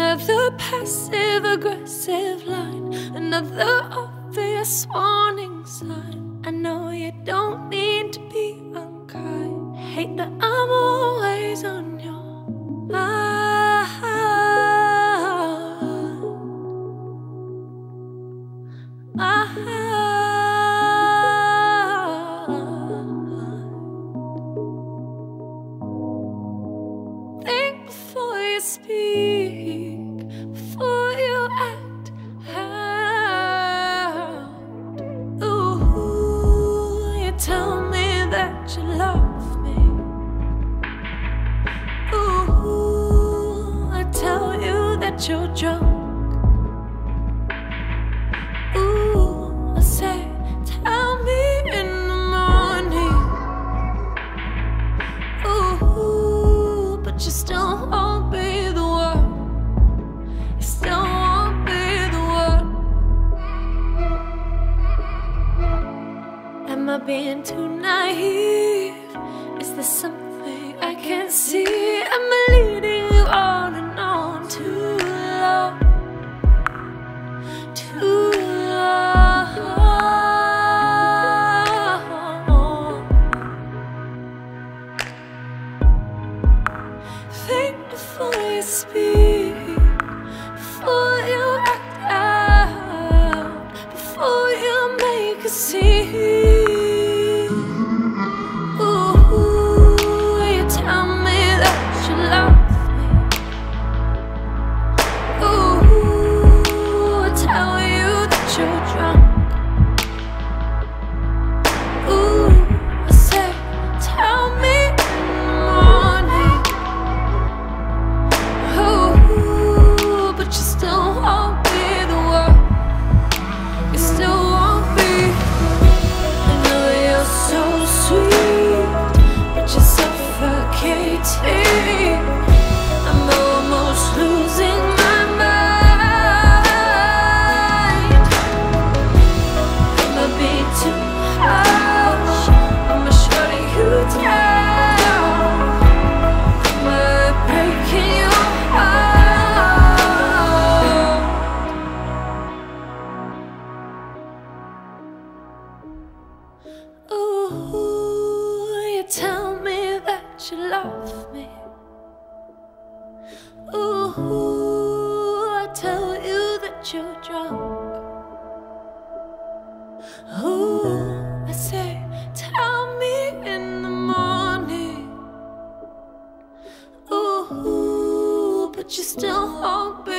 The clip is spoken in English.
Another passive-aggressive line, another obvious warning sign. I know you don't mean to be unkind. Hate that I'm always on your mind. Think before you speak, before you act out. Ooh, you tell me that you love me. Ooh, I tell you that you're drunk. Ooh, I say, tell me in the morning. Ooh, but you still won't be the one. You still won't be the one. Am I being too naive? Is there something I can't see? Am I leading you on and on too long? Too long. Think before you speak, before you act out, before you make a scene. Ooh, you tell me that you love me. Ooh, I tell you that you're drunk. Ooh, I say, tell me in the morning. Ooh, but you still won't be the one. You still won't be. I know you're so sweet, but you're suffocating. I'm almost losing my mind. Am I being too harsh? Am I shutting you down? Am I breaking your heart? Ooh, you tell me that you love me. Ooh, I tell you that you're drunk. Ooh, I say, tell me in the morning. Ooh, but you still won't be